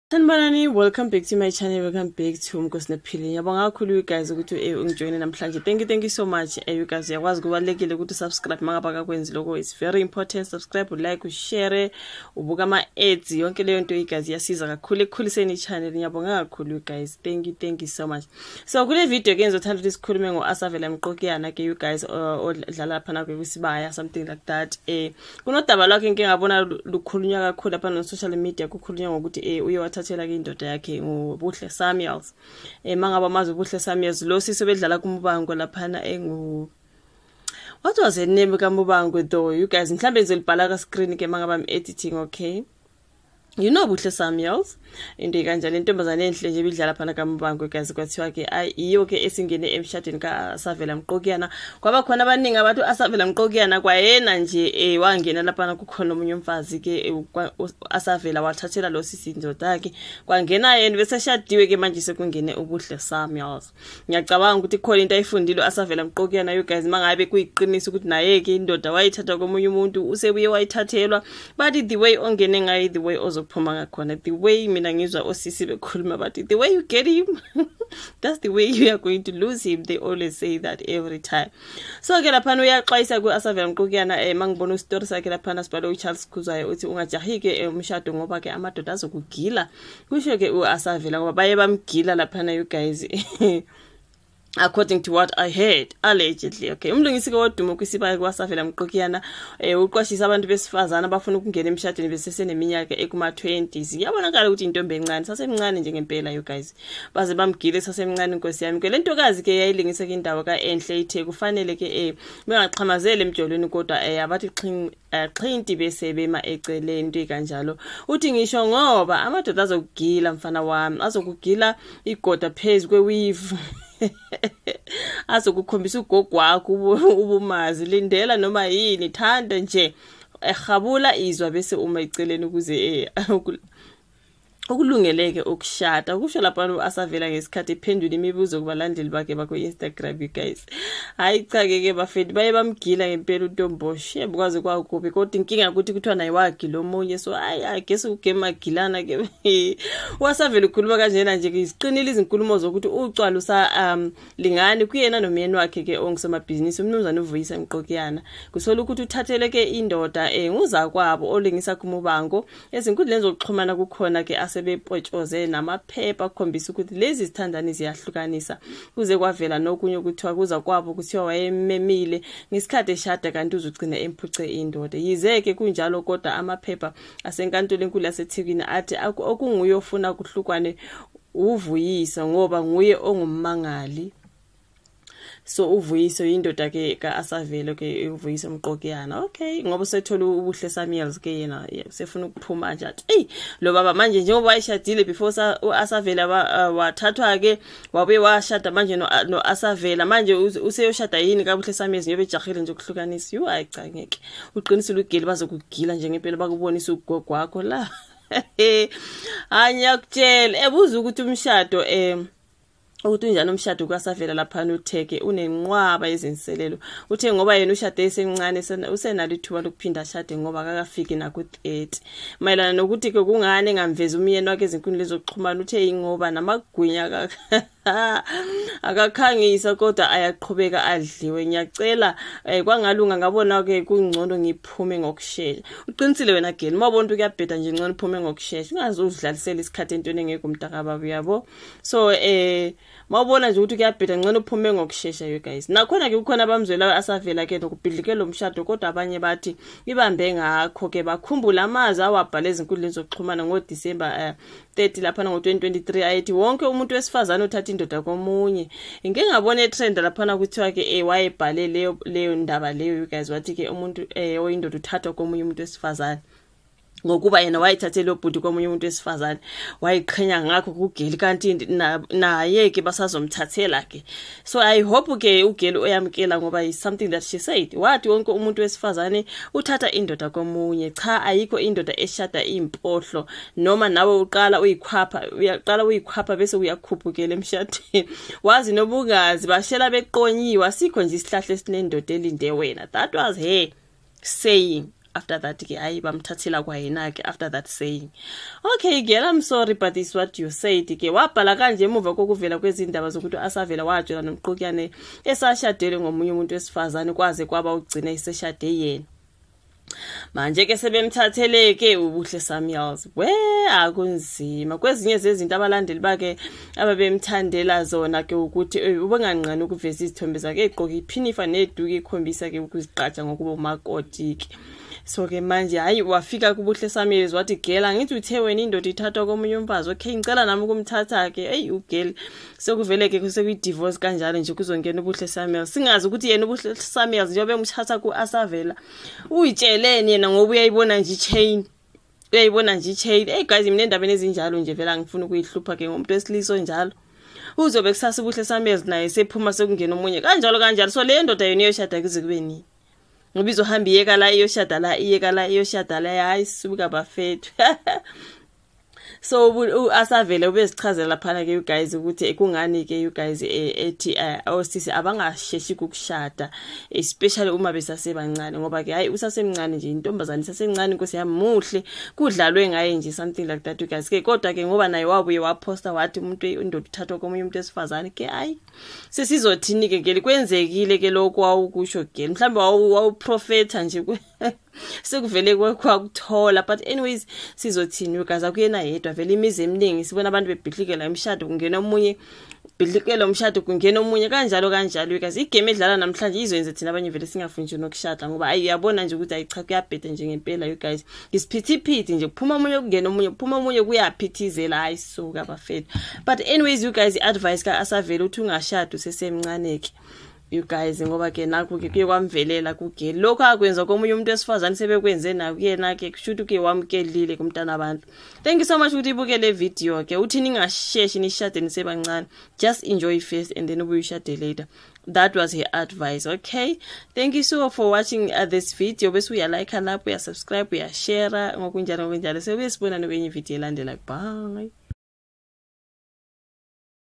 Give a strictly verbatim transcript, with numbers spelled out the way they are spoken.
Sanibonani, welcome back to my channel. Welcome back to Umkosinaphile. Ngiyabonga kakhulu you guys ukuthi eh ungijoine namhlanje. Thank you, thank you so much. Eh you guys yakwazi kubalekile ukuthi subscribe mangaba kakwenzi lokho. It's very important. Subscribe, like, share, ubuka ama ads yonke leyo nto you guys yasiza kakhulu ekukhuliseni channel. Ngiyabonga kakhulu you guys. Thank you, thank you so much. So kule video ke ngizothanda ukuthi sikhulume ngoAsavela Mqokiyana ke you guys odlala lapha na kwisibaya something like that. Eh kunodaba lwakhe ngeke ngabona lukhulunywa kakhulu lapha no social media kukhulunywa ngokuthi eh uye thathela ke indoda yakhe uBuhle Samuels eh mangaba mazi uBuhle Samuels lo sise bedlala kuMubango laphana engu What was the name kaMubango though you guys mhlambe ngizolibhala ka screen ke mangaba am editing okay. You know Buhle Samuels into kanjalo intombazane enhle nje bidlala phana kaMubango guys kwathiwa ke ayiyo ke esingene emshadweni kaAsavela Mqokiyana kwaba khona abaningi abantu Asavela Mqokiyana kwayena nje eh wangena lapha kukhona umunye umfazi ke Asavela wathathela lo sisi indoda yakhe kwangena yena bese shadiwe ke manje sekungene uBuhle Samuels. Ngiyacabanga ukuthi khona into ayifundile Asavela Mqokiyana you guys mangabe kuyiqinisa ukuthi naye ke indoda wayithatha komunye umuntu usebuye wayithathelwa but the way ongene ngayo the way ozophuma ngakhona the way mina ngizwa osisi bekhuluma bathi the way you get him that's the way you are going to lose him. They always say that every time. So ke lapha uyaxwayisa kuAsavela Mqokiyana eh mangibona ustory sakhe lapha sibalo uCharles Khuzwayo uthi ungajahike umshado ngoba ke amadoda azokugila kusho ke uAsavela ngoba baye bamgila lapha you guys according to what I heard allegedly. Okay, umlungisi ke wodumo kwisibaya kwaAsavela Mqokiyana eh uqwashisa abantu besifazana abafuna ukungena emshadweni beseseneminyaka ekuma twenties. Yabonakala ukuthi intombi encane sasemncane nje ngempela you guys baze bamgile sasemncane inkosi yami ke lentokazi ke yayilingisa ke indawo kaEnhle ithe kufanele ke eh bengaqhamazele emjolweni kodwa eh abathi xhinti bese bema eceleni into kanjalo uthi ngisho ngoba amadoda azokugila mfana wami azokugila igoda phezulu kweweave azokukhombisa ugogo wakho ubumazi lindela noma yini thanda nje ehabula izwa bese uma eceleni ukuze ukulungeleke ukushada kusho lapha uAsavela ngesikhathi ephendula imibuzo kubalandeli bakhe bakho Instagram you guys. Hayi cha ke bafendi baye bamgila ngempela uNtomboshe bukwazi kwakubi kodwa inkinga ukuthi kuthiwa nayi wagila omunye so hayi I guess ugame agilana ke uAsavela ukhuluma kanjena nje iziqinile izinkulumo zokuthi ucwala usa um lingani kuyena nomyeni wakhe ke ongusamabhizinisi umnumzana uVuyisa Mqokiyana kusola ukuthi uthatheleke indoda eh nguza kwabo olingisa kuMubango ezinkundleni zokuxhumana kukhona ke bepotshoze namaphepha akhombisa ukuthi lezi zithandani ziyahlukanisa kuze kwavela nokunye ukuthiwa kuza kwabo kuthiwa wayememile ngesikhathi eshada kanti uzugcina emphuce indoda yizeke kunjalo kodwa amaphepha asenkantolo enkulu yaseThekwini athi okunguye ofuna kuhlukwane uVuyisa ngoba nguye ongummangali. So uVuyiso indoda ke kaAsavela ke uVuyisa Mqokiyana okay ngoba sethola uBuhle Samuels ke yena sefuna ukuphuma nje athi hey lo baba manje njengoba wayishadile before uAsavela wathathwa ke wabe washada manje noAsavela manje useyoshada yini kaBuhle Samuels ngiyobe jahile nje ukuhlukanisa you ayicangeke uqinisile ugeli bazokugila nje ngempela bakubonisa ugogo wakho la anyakutshela ebuza ukuthi umshado eh ukuthi njalo umshado kaAsavela lapha utheke unenqwaba ezinselelo uthe ngoba yena ushade esencane usenalo ithuba lokuphinda ashade ngoba akafiki na ku thirty mayelana nokuthi ke kungane ngamveza umyeni wakhe ezinkundleni zokuxhumana uthe ingoba namagwinya akakhangisa kodwa ayaqhubeka adliwe ngiyacela kwangalunga ngabona ke kungcono ngiphume ngokusheshsha uqinisile wena again mabona ukuyabheda nje ngcono uphume ngokusheshsha ungazudlalisela isikhathi entweni engeke umntaka baba yabo so eh mawubona nje ukuthi kuyabheda ngcono uphume ngokusheshsha you guys nakhona ke kukhona abamzwela Asavela ke lokubhidlike lo mshado kodwa abanye bathi ibambe ngakho ke bakhumbula amazi awabhala ezinkundleni zokuxhumana ngoDisemba thirty lapha ngo twenty twenty-three ayithi wonke umuntu wesifazana uthatha indoda komunye ingeke ngabona itrend lapha kuthiwa ke eh wayebhale leyo leyo ndaba leyo you guys wathi ke umuntu eh oyindoda uthatha komunye umuntu wesifazana ngokuba yena wayithathele obhuti komunye umuntu wesifazane wayiqhenya ngakho kugeli kanti naye ke basazomthathela ke so I hope ke ugeli oyamkela ngoba is something that she said wathi wonke umuntu wesifazane uthatha indoda komunye cha ayikho indoda eshada impohlo noma nawe uqala uyikhwapha uyaqala uyikhwapha bese uyakhuphukela emshadweni wazi nobungazi bashela beqonyiwa sikho nje isihlahla esinendoda elinde wena that was her saying after that ke hayi bamthathela kwa yena ke after that saying. Okay girl, I'm sorry but this what you said ke. Wabhala kanje emuva kokuvela kwezindaba zokuthi Asavela wajela noMqokiyane esashadele ngomunye umuntu wesifazane kwaze kwaba ugcina iseshade yena. Manje ke sebemthathele ke uBuhle Samuels. We akunzima kwezinye zezinto abalandeli bake ababemthandela zona ke ukuthi ubenganqani ukuveza izithombe zakhe egqoka iphinifa neduku ikhombisa ke ukuziqatsha ngokuba umakoti ke. So ke manje hayi wafika kuBuhle Samuels wathi gela ngithi uthe wena indoda ithathwa komunye umfazi. Okay ngicela nami ukumthatha ke. Hey ugel sekuvele ke kuseku divorce kanjalo nje kuzongena uBuhle Samuels. Singazi ukuthi yena uBuhle Samuels njengoba emthatha kuAsavela uyitsheleni yena ngoba uyayibona nje ichain. Uyayibona nje ichain. Hey guys mina endabeni ezinjalo nje vela ngifuna ukuyihlupha ke ngomuntu wesiliso njalo. Uzobe kusasa uBuhle Samuels naye sephuma sekungena omunye kanjalo kanjalo. So le ndoda yona iyoshada kuze kube nini? Ngoba izohamba iyeka la iyoshada la iyeka la iyoshada la hayi suka bafethu. So uAsavela ubesichazela laphana ke you guys ukuthi kungani ke you guys ethi osisi abangasheshi ukushada especially uma besasebancane ngoba ke hayi usasemncane nje intombazane sasencane inkosi yamuhle kudlalwe ngaye nje something like that you guys ke kodwa ke ngoba naye wabuye waposta wathi umuntu indoda uthathwa komunye umuntu esifazane ke hayi sesizothini ke ngeli kwenzekile ke lokho awukusho ke mhlambe wawuprofeta nje sekuvele kwakuthola but anyways sizothini you guys akuyena yedwa vele imizi eminingi sibona abantu bebhidlikela emshado kungena omunye bhidlikela umshado kungena omunye kanjalo kanjalo you guys igame edlala namhlanje izoyenza thina abanye vele singafuni nokushada ngoba ayi uyabona nje ukuthi ayicha kuyabheda nje ngempela you guys isiphithiphithi nje kuphuma omunye kungena omunye kuphuma omunye kuyaphithizela hayi suka bafethu but anyways you guys advice ka Asavela uthi ungashada usesemncane ke you guys ngoba ke nakho ke kuye kwamvelela kugeli lokho akwenza komunye umuntu wesifazane sebekwenze nawe kuyena ke kushuthi ke wamkelile kumntana abantu. Thank you so much ukuthi ibuke le video ke uthi ningasheshi nishade nisebancane just enjoy first and then ubuyishade later. That was her advice. Okay, thank you so for watching uh, this video. Bese uya like lapho uya subscribe uya share ngokunjalo ngokunjalo sebesibona nokwenye video elandela. Bye.